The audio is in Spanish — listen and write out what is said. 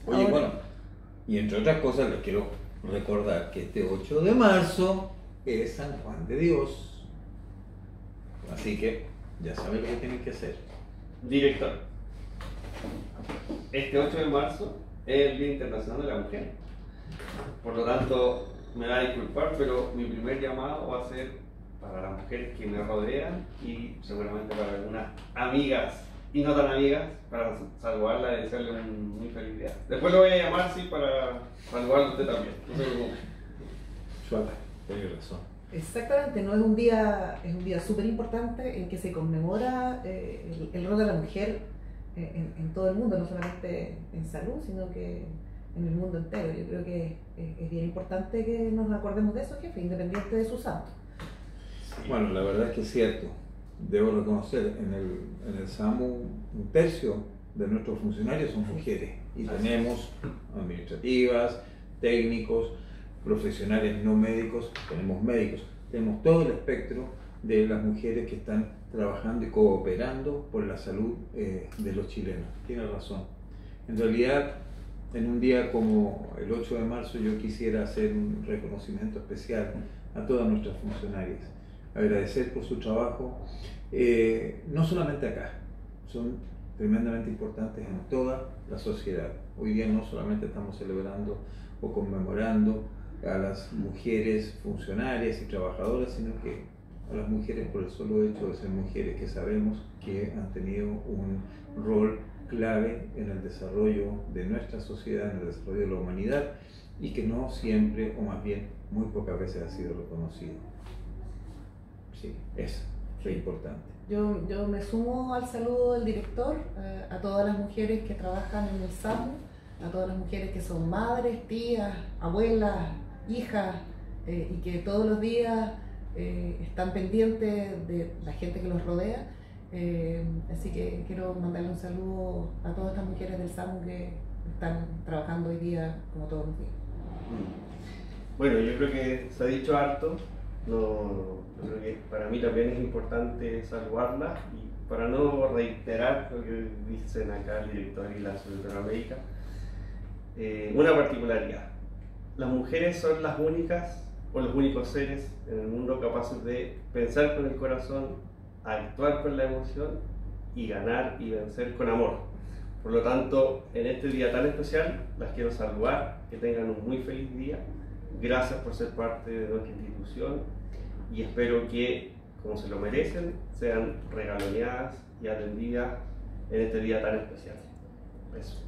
Oye, Ahora, bueno, y entre otras cosas les quiero recordar que este 8 de marzo es San Juan de Dios. Así que ya saben lo que tienen que hacer. Director, este 8 de marzo es el Día Internacional de la Mujer. Por lo tanto, me va a disculpar, pero mi primer llamado va a ser para las mujeres que me rodean y seguramente para algunas amigas y no tan amigas, para saludarla y desearle un muy feliz día. Después lo voy a llamar, sí, para saludarla a usted también. No se preocupe. Suave, tienes razón. exactamente, no es un día súper importante en que se conmemora el rol de la mujer en todo el mundo, no solamente en salud, sino que en el mundo entero. Yo creo que es bien importante que nos acordemos de eso, jefe, independiente de su santo. Bueno, la verdad es que es cierto. Debo reconocer, en el SAMU un tercio de nuestros funcionarios son mujeres y tenemos administrativas, técnicos, profesionales no médicos, tenemos médicos, tenemos todo el espectro de las mujeres que están trabajando y cooperando por la salud de los chilenos. Tiene razón. En realidad, en un día como el 8 de marzo yo quisiera hacer un reconocimiento especial a todas nuestras funcionarias, agradecer por su trabajo, no solamente acá, son tremendamente importantes en toda la sociedad. Hoy día no solamente estamos celebrando o conmemorando a las mujeres funcionarias y trabajadoras, sino que a las mujeres por el solo hecho de ser mujeres, que sabemos que han tenido un rol clave en el desarrollo de nuestra sociedad, en el desarrollo de la humanidad, y que no siempre, o más bien muy pocas veces, ha sido reconocido. Sí, eso es importante. Yo me sumo al saludo del director, a todas las mujeres que trabajan en el SAMU, a todas las mujeres que son madres, tías, abuelas, hijas, y que todos los días están pendientes de la gente que los rodea. Así que quiero mandarle un saludo a todas estas mujeres del SAMU que están trabajando hoy día como todos los días. Bueno, yo creo que se ha dicho harto. Yo creo que para mí también es importante saludarla y para no reiterar lo que dicen acá el director y la secretaria médica, una particularidad. Las mujeres son las únicas o los únicos seres en el mundo capaces de pensar con el corazón, actuar con la emoción y ganar y vencer con amor. Por lo tanto, en este día tan especial, las quiero saludar, que tengan un muy feliz día. Gracias por ser parte de nuestra institución y espero que, como se lo merecen, sean regaloneadas y atendidas en este día tan especial. Eso.